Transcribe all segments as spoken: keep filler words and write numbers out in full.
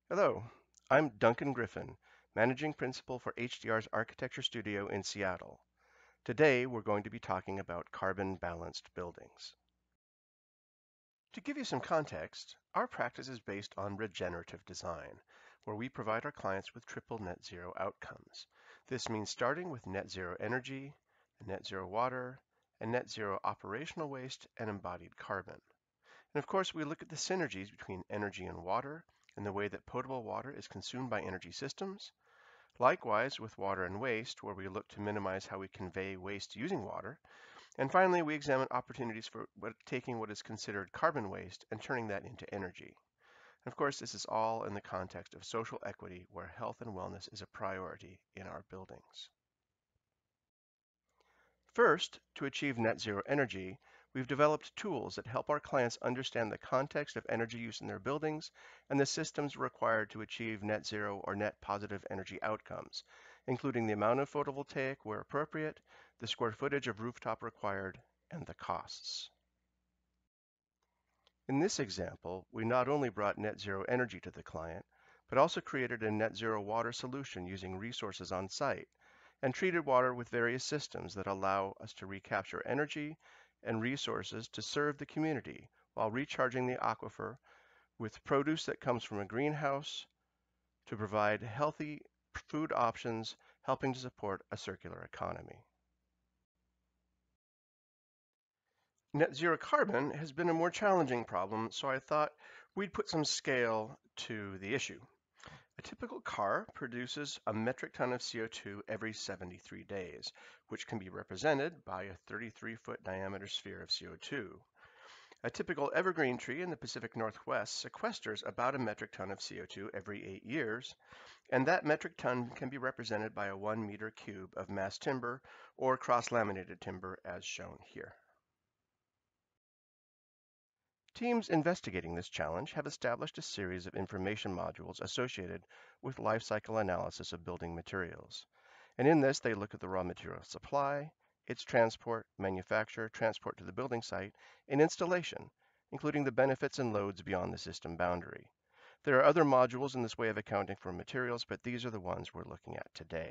Hello, I'm Duncan Griffin, Managing Principal for H D R's Architecture Studio in Seattle. Today we're going to be talking about carbon balanced buildings. To give you some context, our practice is based on regenerative design, where we provide our clients with triple net zero outcomes. This means starting with net zero energy, net zero water, and net zero operational waste and embodied carbon. And of course, we look at the synergies between energy and water and the way that potable water is consumed by energy systems. Likewise, with water and waste, where we look to minimize how we convey waste using water. And finally, we examine opportunities for what, taking what is considered carbon waste and turning that into energy. And of course, this is all in the context of social equity, where health and wellness is a priority in our buildings. First, to achieve net zero energy, we've developed tools that help our clients understand the context of energy use in their buildings and the systems required to achieve net zero or net positive energy outcomes, including the amount of photovoltaic where appropriate, the square footage of rooftop required, and the costs. In this example, we not only brought net zero energy to the client, but also created a net zero water solution using resources on site and treated water with various systems that allow us to recapture energy and resources to serve the community while recharging the aquifer with produce that comes from a greenhouse to provide healthy food options, helping to support a circular economy. Net zero carbon has been a more challenging problem, so I thought we'd put some scale to the issue. A typical car produces a metric ton of C O two every seventy-three days, which can be represented by a thirty-three foot diameter sphere of C O two. A typical evergreen tree in the Pacific Northwest sequesters about a metric ton of C O two every eight years, and that metric ton can be represented by a one meter cube of mass timber or cross-laminated timber as shown here. Teams investigating this challenge have established a series of information modules associated with life cycle analysis of building materials. And in this, they look at the raw material supply, its transport, manufacture, transport to the building site, and installation, including the benefits and loads beyond the system boundary. There are other modules in this way of accounting for materials, but these are the ones we're looking at today.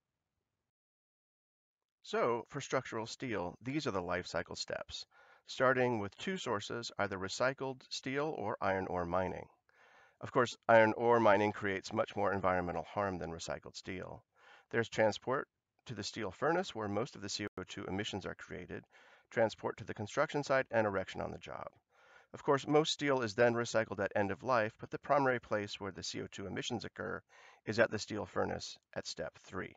So, for structural steel, these are the life cycle steps, starting with two sources, either recycled steel or iron ore mining. Of course, iron ore mining creates much more environmental harm than recycled steel. There's transport to the steel furnace, where most of the C O two emissions are created, transport to the construction site, and erection on the job. Of course, most steel is then recycled at end of life, but the primary place where the C O two emissions occur is at the steel furnace at step three.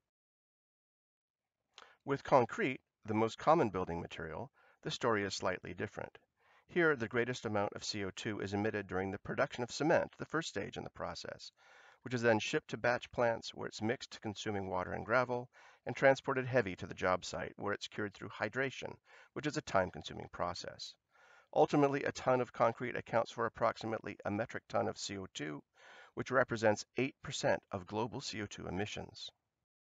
With concrete, the most common building material, the story is slightly different. Here, the greatest amount of C O two is emitted during the production of cement, the first stage in the process, which is then shipped to batch plants where it's mixed, consuming water and gravel, and transported heavy to the job site where it's cured through hydration, which is a time-consuming process. Ultimately, a ton of concrete accounts for approximately a metric ton of C O two, which represents eight percent of global C O two emissions.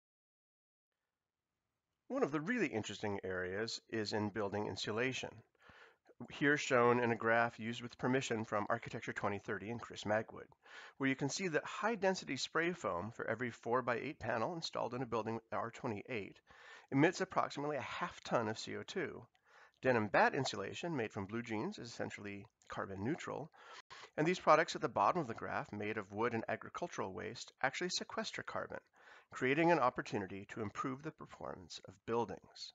One of the really interesting areas is in building insulation. Here shown in a graph used with permission from Architecture twenty thirty and Chris Magwood, where you can see that high-density spray foam for every four by eight panel installed in a building with R twenty-eight emits approximately a half ton of C O two. Denim bat insulation made from blue jeans is essentially carbon neutral, and these products at the bottom of the graph, made of wood and agricultural waste, actually sequester carbon, creating an opportunity to improve the performance of buildings.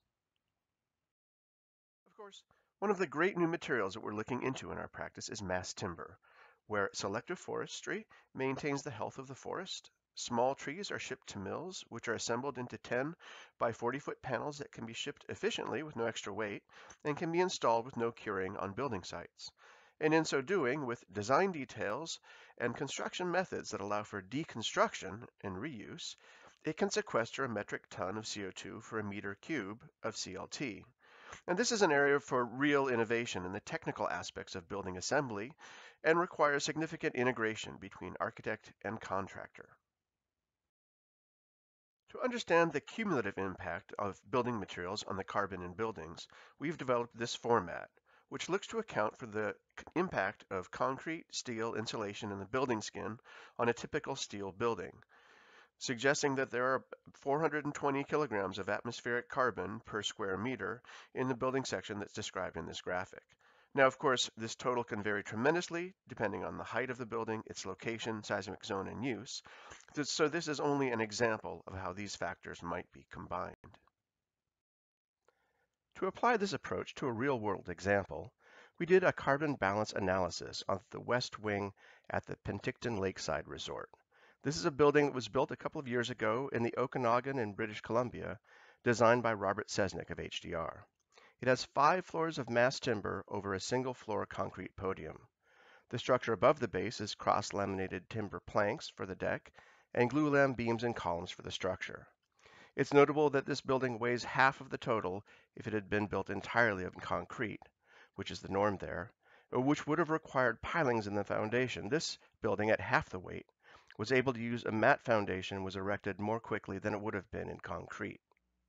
Of course, one of the great new materials that we're looking into in our practice is mass timber, where selective forestry maintains the health of the forest. Small trees are shipped to mills, which are assembled into ten by forty foot panels that can be shipped efficiently with no extra weight and can be installed with no curing on building sites. And in so doing, with design details and construction methods that allow for deconstruction and reuse, it can sequester a metric ton of C O two for a meter cube of C L T. And this is an area for real innovation in the technical aspects of building assembly and requires significant integration between architect and contractor. To understand the cumulative impact of building materials on the carbon in buildings, we've developed this format, which looks to account for the impact of concrete, steel, insulation, and the building skin on a typical steel building, suggesting that there are four hundred twenty kilograms of atmospheric carbon per square meter in the building section that's described in this graphic. Now, of course, this total can vary tremendously depending on the height of the building, its location, seismic zone, and use. So this is only an example of how these factors might be combined. To apply this approach to a real-world example, we did a carbon balance analysis on the west wing at the Penticton Lake Resort. This is a building that was built a couple of years ago in the Okanagan in British Columbia, designed by Robert Sesnick of H D R. It has five floors of mass timber over a single-floor concrete podium. The structure above the base is cross-laminated timber planks for the deck and glulam beams and columns for the structure. It's notable that this building weighs half of the total if it had been built entirely of concrete, which is the norm there, which would have required pilings in the foundation. This building, at half the weight, was able to use a mat foundation and was erected more quickly than it would have been in concrete.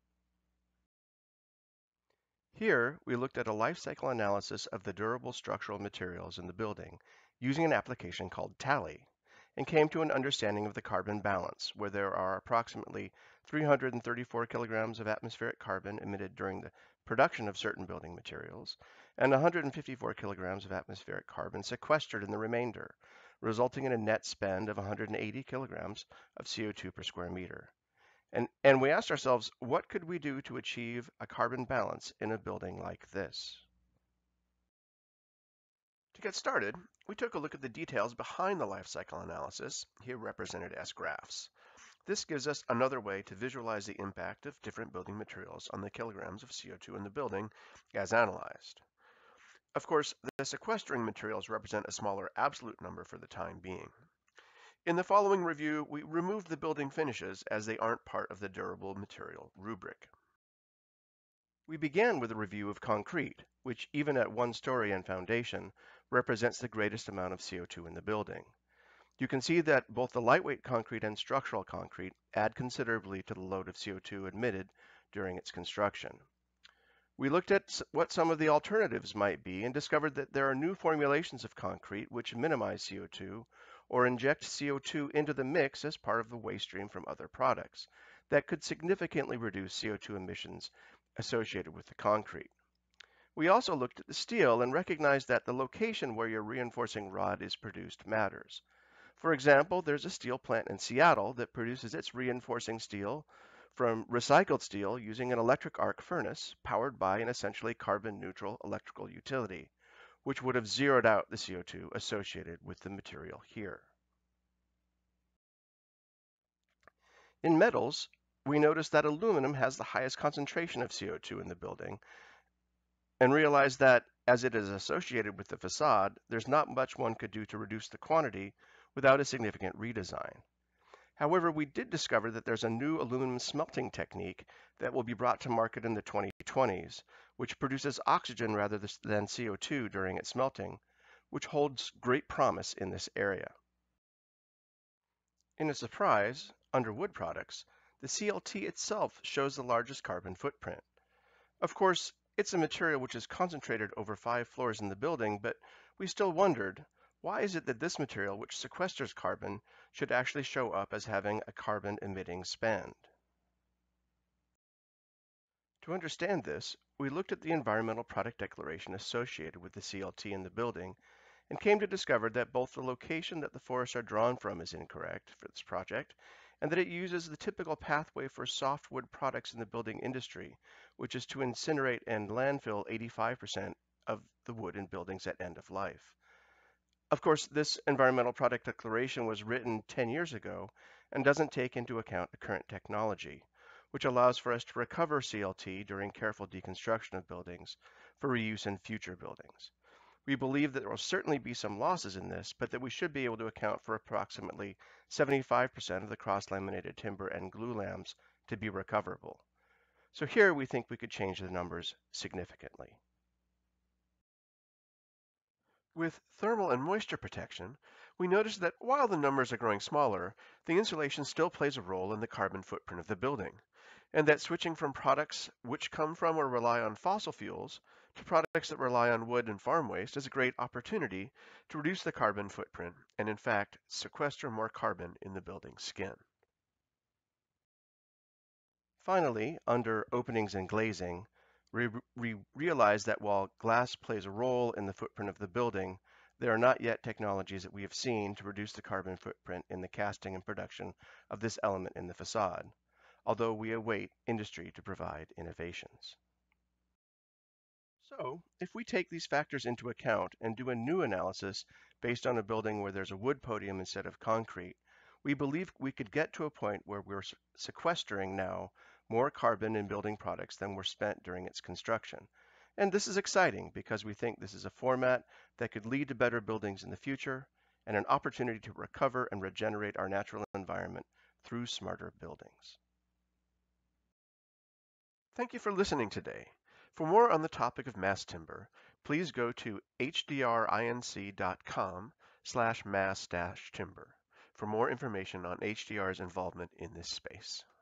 Here, we looked at a life cycle analysis of the durable structural materials in the building using an application called TALLY, and came to an understanding of the carbon balance, where there are approximately three hundred thirty-four kilograms of atmospheric carbon emitted during the production of certain building materials, and one hundred fifty-four kilograms of atmospheric carbon sequestered in the remainder, resulting in a net spend of one hundred eighty kilograms of C O two per square meter. And, and we asked ourselves, what could we do to achieve a carbon balance in a building like this? To get started, we took a look at the details behind the life cycle analysis, here represented as graphs. This gives us another way to visualize the impact of different building materials on the kilograms of C O two in the building as analyzed. Of course, the sequestering materials represent a smaller absolute number for the time being. In the following review, we removed the building finishes as they aren't part of the durable material rubric. We began with a review of concrete, which even at one story and foundation, represents the greatest amount of C O two in the building. You can see that both the lightweight concrete and structural concrete add considerably to the load of C O two emitted during its construction. We looked at what some of the alternatives might be and discovered that there are new formulations of concrete which minimize C O two or inject C O two into the mix as part of the waste stream from other products that could significantly reduce C O two emissions associated with the concrete. We also looked at the steel and recognized that the location where your reinforcing rod is produced matters. For example, there's a steel plant in Seattle that produces its reinforcing steel from recycled steel using an electric arc furnace powered by an essentially carbon-neutral electrical utility, which would have zeroed out the C O two associated with the material here. In metals, we noticed that aluminum has the highest concentration of C O two in the building, and realized that as it is associated with the facade, there's not much one could do to reduce the quantity without a significant redesign. However, we did discover that there's a new aluminum smelting technique that will be brought to market in the twenty twenties, which produces oxygen rather than C O two during its smelting, which holds great promise in this area. In a surprise, under wood products, the C L T itself shows the largest carbon footprint. Of course, it's a material which is concentrated over five floors in the building, but we still wondered, why is it that this material, which sequesters carbon, should actually show up as having a carbon-emitting spend? To understand this, we looked at the environmental product declaration associated with the C L T in the building and came to discover that both the location that the forests are drawn from is incorrect for this project, and that it uses the typical pathway for softwood products in the building industry, which is to incinerate and landfill eighty-five percent of the wood in buildings at end of life. Of course, this environmental product declaration was written ten years ago and doesn't take into account the current technology, which allows for us to recover C L T during careful deconstruction of buildings for reuse in future buildings. We believe that there will certainly be some losses in this, but that we should be able to account for approximately seventy-five percent of the cross-laminated timber and glulams to be recoverable. So here we think we could change the numbers significantly. With thermal and moisture protection, we notice that while the numbers are growing smaller, the insulation still plays a role in the carbon footprint of the building, and that switching from products which come from or rely on fossil fuels to products that rely on wood and farm waste is a great opportunity to reduce the carbon footprint and, in fact, sequester more carbon in the building's skin. Finally, under openings and glazing, we, we realize that while glass plays a role in the footprint of the building, there are not yet technologies that we have seen to reduce the carbon footprint in the casting and production of this element in the facade, although we await industry to provide innovations. So, if we take these factors into account and do a new analysis based on a building where there's a wood podium instead of concrete, we believe we could get to a point where we're sequestering now more carbon in building products than were spent during its construction. And this is exciting because we think this is a format that could lead to better buildings in the future and an opportunity to recover and regenerate our natural environment through smarter buildings. Thank you for listening today. For more on the topic of mass timber, please go to hdrinc.com slash mass dash timber for more information on H D R's involvement in this space.